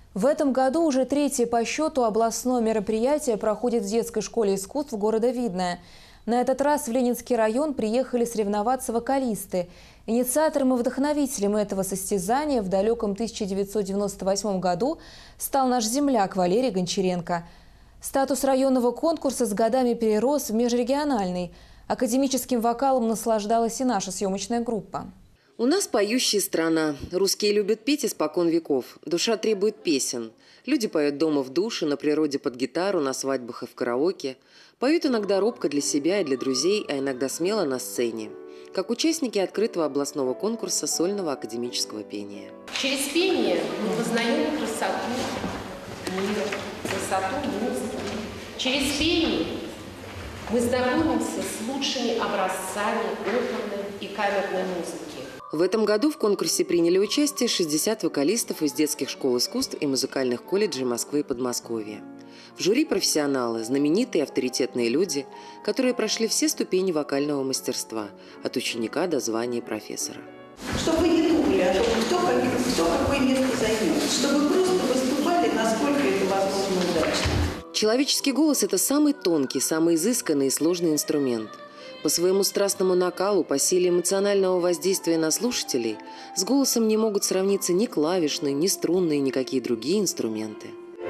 В этом году уже третье по счету областное мероприятие проходит в детской школе искусств города Видное. На этот раз в Ленинский район приехали соревноваться вокалисты. Инициатором и вдохновителем этого состязания в далеком 1998 году стал наш земляк Валерий Гончаренко. Статус районного конкурса с годами перерос в межрегиональный. Академическим вокалом наслаждалась и наша съемочная группа. У нас поющая страна. Русские любят петь испокон веков. Душа требует песен. Люди поют дома в душе, на природе под гитару, на свадьбах и в караоке. Поют иногда робко для себя и для друзей, а иногда смело на сцене. Как участники открытого областного конкурса сольного академического пения. Через пение мы познаем красоту мира, красоту музыки. Через пение мы знакомимся с лучшими образцами оперной и камерной музыки. В этом году в конкурсе приняли участие 60 вокалистов из детских школ искусств и музыкальных колледжей Москвы и Подмосковья. В жюри профессионалы, знаменитые и авторитетные люди, которые прошли все ступени вокального мастерства, от ученика до звания профессора. Чтобы вы не думали о том, кто какое место займет, чтобы просто выступали, насколько это возможно удачно. Человеческий голос – это самый тонкий, самый изысканный и сложный инструмент. По своему страстному накалу, по силе эмоционального воздействия на слушателей, с голосом не могут сравниться ни клавишные, ни струнные, ни какие другие инструменты.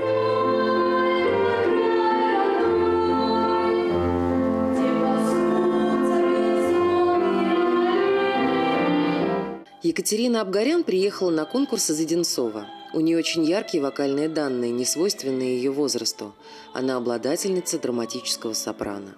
Екатерина Абгарян приехала на конкурс из Одинцова. У нее очень яркие вокальные данные, не свойственные ее возрасту. Она обладательница драматического сопрано.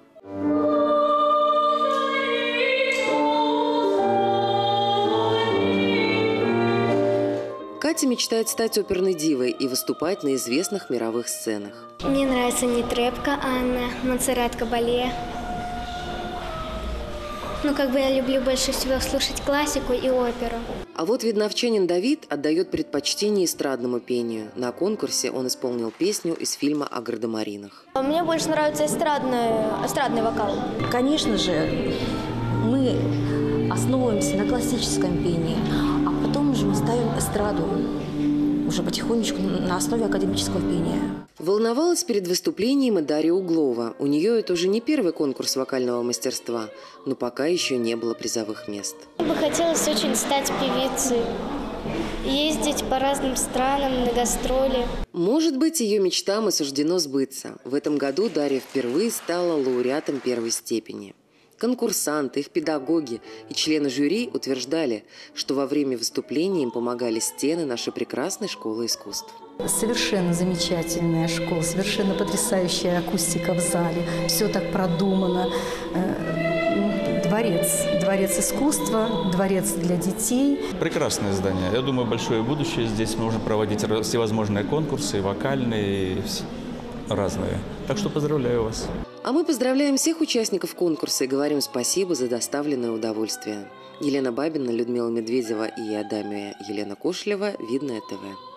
Катя мечтает стать оперной дивой и выступать на известных мировых сценах. Мне нравится Нетребко Анна, Монсеррат Кабале. Я люблю больше всего слушать классику и оперу. А вот видновчанин Давид отдает предпочтение эстрадному пению. На конкурсе он исполнил песню из фильма о гардемаринах. Мне больше нравится эстрадный вокал. Конечно же, мы основываемся на классическом пении, а потом уже мы ставим эстраду, уже потихонечку на основе академического пения. Волновалась перед выступлением и Дарья Углова. У нее это уже не первый конкурс вокального мастерства, но пока еще не было призовых мест. Мне бы хотелось очень стать певицей, ездить по разным странам на гастроли. Может быть, ее мечтам и суждено сбыться. В этом году Дарья впервые стала лауреатом первой степени. Конкурсанты, их педагоги и члены жюри утверждали, что во время выступления им помогали стены нашей прекрасной школы искусств. Совершенно замечательная школа, совершенно потрясающая акустика в зале. Все так продумано. Дворец искусства, дворец для детей. Прекрасное здание. Я думаю, большое будущее. Здесь можно проводить всевозможные конкурсы, и вокальные, и разные. Так что поздравляю вас. А мы поздравляем всех участников конкурса и говорим спасибо за доставленное удовольствие. Елена Бабина, Людмила Медведева и Адамия Елена Кошлева. Видное ТВ.